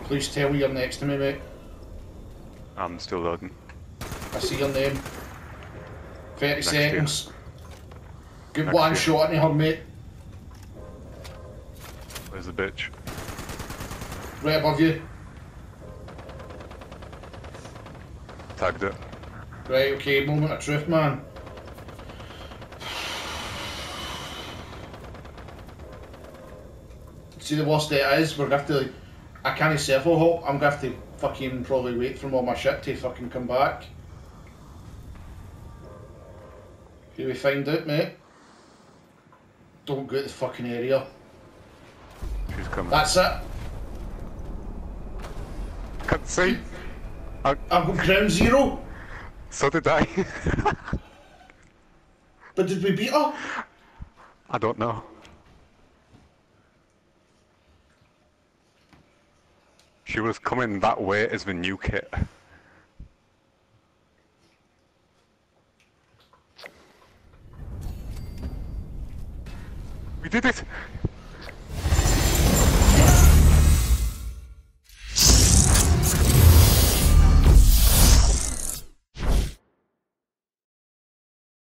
Please tell me you're next to me, mate. I'm still loading. I see your name. 30 Next seconds. Good Next one year. shot in her, mate. Where's the bitch? Right above you. Tagged it. Right, okay, moment of truth, man. See, the worst it is, we're going to have to... I can't circle hop, I'm going to have to fucking probably wait for all my shit to fucking come back. Who we find out, mate? Don't go to the fucking area. She's coming. That's it. Can't see. I've got ground zero. So did I. But did we beat her? I don't know. She was coming that way as the new kit. We did it!